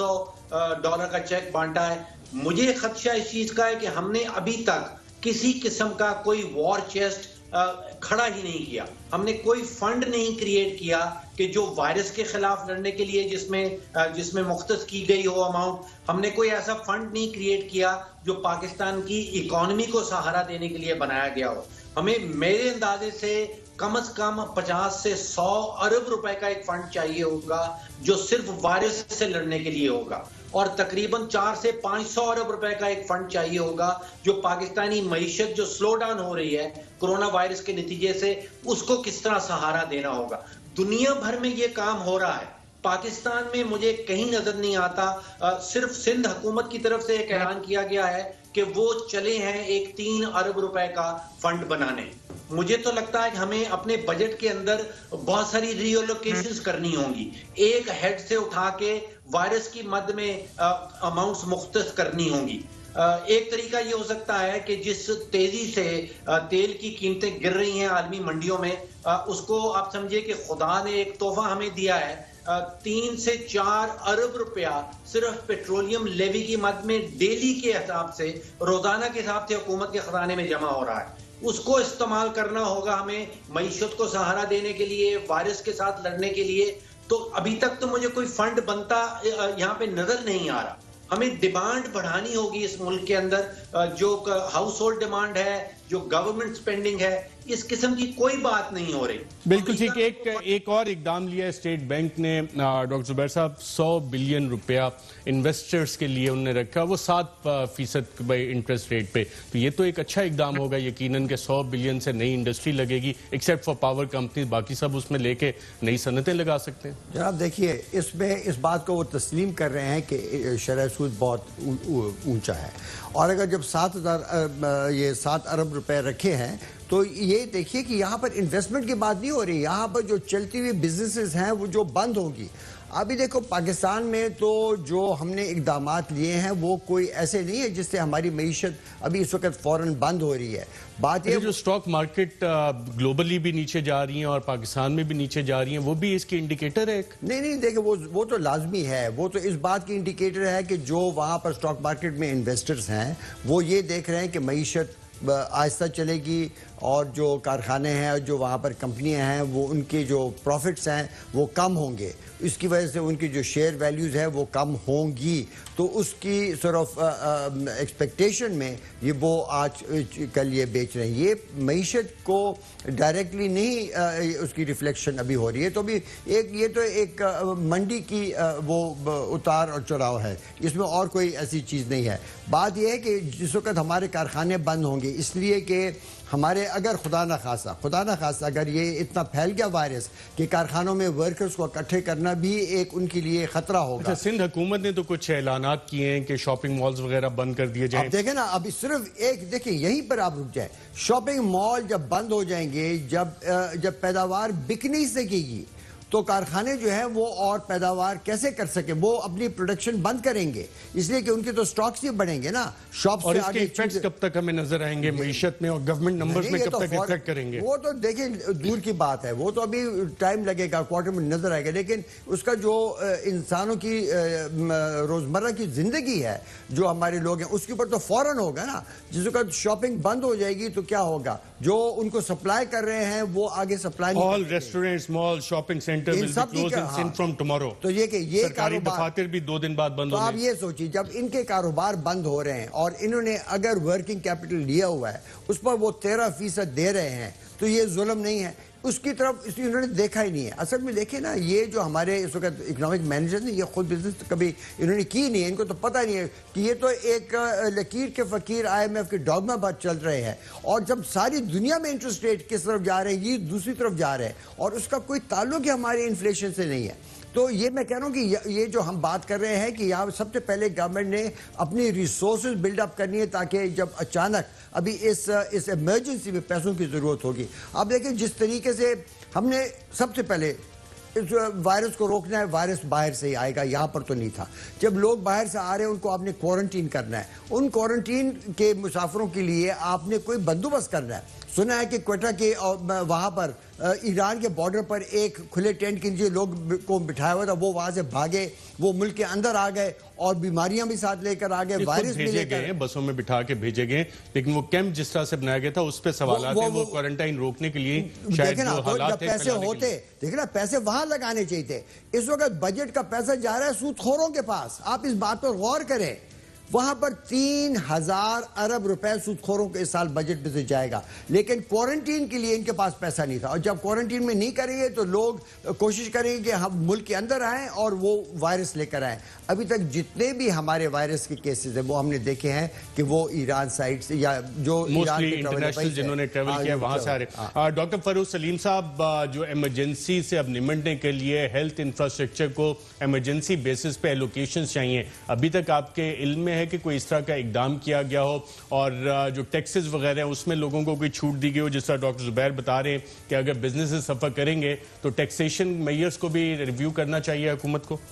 डॉलर का चेक बांटा है। मुझे खदशा इस चीज का है कि हमने अभी तक किसी किस्म का कोई वॉर चेस्ट खड़ा ही नहीं किया। हमने कोई फंड नहीं क्रिएट किया कि जो वायरस के खिलाफ लड़ने के लिए जिसमें जिसमें मुख्तस की गई हो अमाउंट, हमने कोई ऐसा फंड नहीं क्रिएट किया जो पाकिस्तान की इकोनॉमी को सहारा देने के लिए बनाया गया हो। हमें मेरे अंदाजे से कम से कम पचास से सौ अरब रुपए का एक फंड चाहिए होगा जो सिर्फ वायरस से लड़ने के लिए होगा, और तकरीबन चार से पांच सौ अरब रुपए का एक फंड चाहिए होगा जो पाकिस्तानी मईशत जो स्लो डाउन हो रही है कोरोना वायरस के नतीजे से, उसको किस तरह सहारा देना होगा। दुनिया भर में ये काम हो रहा है, पाकिस्तान में मुझे कहीं नजर नहीं आता। आ, सिर्फ सिंध हुकूमत की तरफ से एक ऐलान किया गया है कि वो चले हैं एक तीन अरब रुपए का फंड बनाने। मुझे तो लगता है कि हमें अपने बजट के अंदर बहुत सारी रीअलोकेशंस करनी होंगी, एक हेड से उठा के वायरस की मद में अमाउंट्स मुख्तस करनी होंगी। एक तरीका ये हो सकता है कि जिस तेजी से तेल की कीमतें गिर रही हैं आलमी मंडियों में, उसको आप समझिए कि खुदा ने एक तोहफा हमें दिया है, तीन से चार अरब रुपया सिर्फ पेट्रोलियम लेवी की मद में डेली के हिसाब से, रोजाना के हिसाब से हुकूमत के खजाने में जमा हो रहा है। उसको इस्तेमाल करना होगा हमें मईशत को सहारा देने के लिए, वायरस के साथ लड़ने के लिए। तो अभी तक तो मुझे कोई फंड बनता यहाँ पे नजर नहीं आ रहा। हमें डिमांड बढ़ानी होगी इस मुल्क के अंदर, जो हाउस होल्ड डिमांड है, जो गवर्नमेंट स्पेंडिंग है, इस किस्म की कोई बात नहीं हो रही। बिल्कुल ठीक। एक एक और इकदाम लिया है स्टेट बैंक ने, डॉक्टर जुबैर साहब, सौ बिलियन रुपया इन्वेस्टर्स के लिए उन्होंने रखा, वो सात फीसद बाई इंटरेस्ट रेट पे। तो ये तो एक अच्छा इकदाम होगा यकीनन कि सौ बिलियन से नई इंडस्ट्री लगेगी, एक्सेप्ट फॉर पावर कंपनी, बाकी सब उसमें लेके नई सनतें लगा सकते हैं। जनाब देखिए, इसमें इस बात को वो तस्लीम कर रहे हैं कि शरह सूद बहुत ऊंचा है, और अगर जब सात हजार ये सात अरब रुपए रखे हैं तो ये देखिए कि यहाँ पर इन्वेस्टमेंट की बात नहीं हो रही। यहाँ पर जो चलती हुई बिजनेसेस हैं वो जो बंद होगी। अभी देखो पाकिस्तान में तो जो हमने इकदामात लिए हैं वो कोई ऐसे नहीं है जिससे हमारी मईशत अभी इस वक्त फौरन बंद हो रही है। बात ये जो स्टॉक मार्केट ग्लोबली भी नीचे जा रही हैं और पाकिस्तान में भी नीचे जा रही हैं, वो भी इसकी इंडिकेटर है एक? नहीं नहीं देखिए, वो वो तो लाजमी है, वो तो इस बात की इंडिकेटर है कि जो वहाँ पर स्टॉक मार्केट में इन्वेस्टर्स हैं वो ये देख रहे हैं कि मईशत आहिस्ता चलेगी, और जो कारखाने हैं और जो वहाँ पर कंपनियाँ हैं वो उनके जो प्रॉफिट्स हैं वो कम होंगे, इसकी वजह से उनकी जो शेयर वैल्यूज़ है वो कम होंगी। तो उसकी सॉर्ट ऑफ एक्सपेक्टेशन में ये वो आज कल ये बेच रहे हैं। ये मईशत को डायरेक्टली नहीं uh, उसकी रिफ्लेक्शन अभी हो रही है। तो अभी एक ये तो एक uh, मंडी की uh, वो उतार और चढ़ाव है, इसमें और कोई ऐसी चीज़ नहीं है। बात यह है कि जिस वक्त हमारे कारखाने बंद होंगे, इसलिए कि हमारे अगर खुदा न खासा खुदा न खासा अगर ये इतना फैल गया वायरस कि कारखानों में वर्कर्स को इकट्ठे करना भी एक उनके लिए खतरा होगा। अच्छा, सिंध हुकूमत ने तो कुछ ऐलानात किए हैं कि शॉपिंग मॉल्स वगैरह बंद कर दिए जाएं। अब देखें ना, अभी सिर्फ एक देखिए, यहीं पर आप रुक जाए। शॉपिंग मॉल जब बंद हो जाएंगे, जब जब पैदावार बिक नहीं सकेगी तो कारखाने जो है वो और पैदावार कैसे कर सके, वो अपनी प्रोडक्शन बंद करेंगे, इसलिए कि उनके तो स्टॉक्स ही बढ़ेंगे ना। शॉप और इसके इफेक्ट्स कब तक हमें नजर आएंगे मईशत में, और गवर्नमेंट नंबर्स में कब तक इफेक्ट करेंगे? वो तो देखिए दूर की बात है, वो तो अभी टाइम लगेगा, क्वार्टर में नजर आएगा। लेकिन उसका जो इंसानों की रोजमर्रा की जिंदगी है, जो हमारे लोग हैं, उसके ऊपर तो फौरन होगा ना। जिस वक्त शॉपिंग बंद हो जाएगी तो क्या होगा, जो उनको सप्लाई कर रहे हैं वो आगे सप्लाई नहीं all restaurants, mall, shopping centre will be closed in Sindh from tomorrow। तो ये कि ये सरकारी दफातर भी दो दिन बाद बंद तो होंगे। आप ये सोचिए, जब इनके कारोबार बंद हो रहे हैं और इन्होंने अगर वर्किंग कैपिटल लिया हुआ है उस पर वो तेरह फीसद दे रहे हैं, तो ये जुल्म नहीं है? उसकी तरफ इसलिए उन्होंने देखा ही नहीं है। असल में देखिए ना, ये जो हमारे इस वक्त इकोनॉमिक मैनेजर ने, ये खुद बिजनेस कभी इन्होंने की नहीं है, इनको तो पता नहीं है कि ये तो एक लकीर के फकीर आईएमएफ के डॉगमा पर चल रहे हैं। और जब सारी दुनिया में इंटरेस्ट रेट किस तरफ जा रहे हैं, ये दूसरी तरफ जा रहे हैं, और उसका कोई ताल्लुक ही हमारे इन्फ्लेशन से नहीं है। तो ये मैं कह रहा हूँ कि ये जो हम बात कर रहे हैं कि यहाँ सबसे पहले गवर्नमेंट ने अपनी रिसोर्सेज बिल्डअप करनी है, ताकि जब अचानक अभी इस इस इमरजेंसी में पैसों की ज़रूरत होगी। अब देखिए, जिस तरीके से हमने सबसे पहले इस वायरस को रोकना है, वायरस बाहर से ही आएगा, यहाँ पर तो नहीं था। जब लोग बाहर से आ रहे हैं उनको आपने क्वारंटीन करना है, उन क्वारंटीन के मुसाफिरों के लिए आपने कोई बंदोबस्त करना है। सुना है कि क्वेटा के वहाँ पर ईरान के बॉर्डर पर एक खुले टेंट के नीचे लोग को बिठाया हुआ था, वो वहां से भागे, वो मुल्क के अंदर आ गए और बीमारियां भी साथ लेकर आ गए, वायरस भी लेकर गए, बसों में बिठा के भेजे गए, लेकिन वो कैंप जिस तरह से बनाया गया था उस पे सवाल आते हैं। वो क्वारंटाइन रोकने के लिए शायद जो हालात थे, पैसे होते, देखिए ना, पैसे वहां लगाने चाहिए थे। इस वक्त बजट का पैसा जा रहा है सूदखोरों के पास। आप इस बात पर गौर करें, वहां पर तीन हजार अरब रुपए सूदखोरों के इस साल बजट में से जाएगा, लेकिन क्वारंटीन के लिए इनके पास पैसा नहीं था। और जब क्वारंटीन में नहीं करेंगे तो लोग कोशिश करेंगे कि हम मुल्क के अंदर आएं और वो वायरस लेकर आएं। अभी तक जितने भी हमारे वायरस के केसेस हैं वो हमने देखे हैं कि वो ईरान साइड से या जो इंटरनेशनल जिन्होंने ट्रेवल किया वहां से आ रहे। डॉक्टर फरूख सलीम साहब, जो इमरजेंसी से अब निपटने के लिए हेल्थ इंफ्रास्ट्रक्चर को इमरजेंसी बेसिस पे एलोकेशन चाहिए, अभी तक आपके इल्म में है कि कोई इस तरह का इकदाम किया गया हो और जो टैक्सेस वगैरह हैं उसमें लोगों को कोई छूट दी गई हो? जिस तरह डॉक्टर जुबैर बता रहे हैं कि अगर बिजनेसेस सफर करेंगे तो टैक्सेशन मेयर्स को भी रिव्यू करना चाहिए हुकूमत को।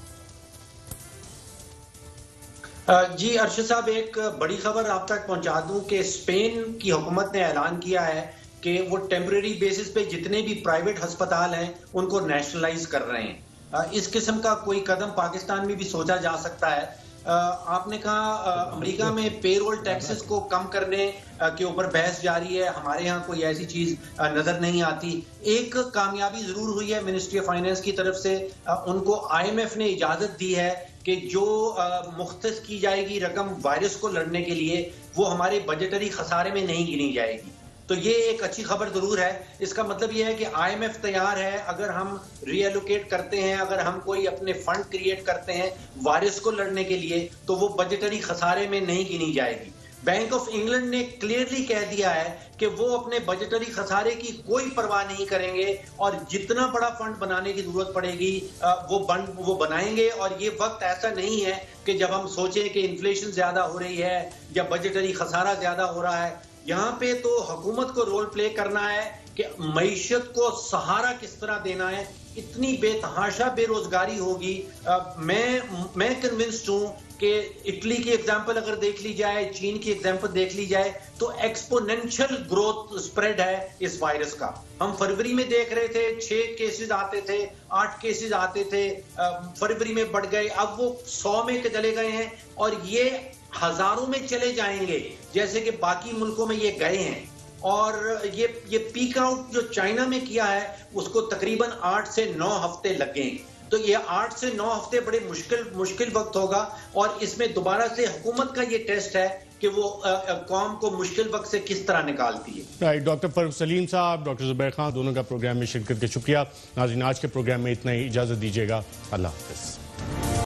जी अरशद साहब, एक बड़ी खबर आप तक पहुंचा दूं कि स्पेन की हुकूमत ने ऐलान किया है कि वो टेम्परेरी बेसिस पे जितने भी प्राइवेट अस्पताल हैं उनको नेशनलाइज कर रहे हैं। इस किस्म का कोई कदम पाकिस्तान में भी सोचा जा सकता है। आपने कहा अमेरिका में पेरोल टैक्सेस को कम करने के ऊपर बहस जारी है, हमारे यहाँ कोई ऐसी चीज नजर नहीं आती। एक कामयाबी जरूर हुई है मिनिस्ट्री ऑफ फाइनेंस की तरफ से, उनको आईएमएफ ने इजाजत दी है कि जो मुख्तस की जाएगी रकम वायरस को लड़ने के लिए वो हमारे बजटरी खसारे में नहीं गिनी जाएगी। तो ये एक अच्छी खबर जरूर है। इसका मतलब ये है कि आईएमएफ तैयार है, अगर हम रीएलोकेट करते हैं, अगर हम कोई अपने फंड क्रिएट करते हैं वायरस को लड़ने के लिए तो वो बजटरी खसारे में नहीं गिनी जाएगी। बैंक ऑफ इंग्लैंड ने क्लियरली कह दिया है कि वो अपने बजटरी खसारे की कोई परवाह नहीं करेंगे और जितना बड़ा फंड बनाने की जरूरत पड़ेगी वो बन वो बनाएंगे। और ये वक्त ऐसा नहीं है कि जब हम सोचें कि इन्फ्लेशन ज्यादा हो रही है या बजटरी खसारा ज्यादा हो रहा है। यहाँ पे तो हुकूमत को रोल प्ले करना है कि मईशत को सहारा किस तरह देना है। इतनी बेतहाशा बेरोजगारी होगी। आ, मैं मैं कन्विंस्ड हूँ कि इटली की एग्जांपल अगर देख ली जाए, चीन की एग्जांपल देख ली जाए तो एक्सपोनेंशियल ग्रोथ स्प्रेड है इस वायरस का। हम फरवरी में देख रहे थे छह केसेस आते थे, आठ केसेस आते थे, फरवरी में बढ़ गए, अब वो सौ में चले गए हैं और ये हजारों में चले जाएंगे जैसे कि बाकी मुल्कों में ये गए हैं। और ये ये पीक आउट जो चाइना में किया है उसको तकरीबन आठ से नौ हफ्ते लगेंगे। तो ये आठ से नौ हफ्ते बड़े मुश्किल मुश्किल वक्त होगा और इसमें दोबारा से हुकूमत का ये टेस्ट है कि वो कौम को मुश्किल वक्त से किस तरह निकालती है। राइट, डॉक्टर फरूख सलीम साहब, डॉक्टर जुबैर खान, दोनों का प्रोग्राम में शिरकत के शुक्रिया। नाज़रीन, आज के प्रोग्राम में इतना ही, इजाजत दीजिएगा। अल्लाह हाफ़िज़।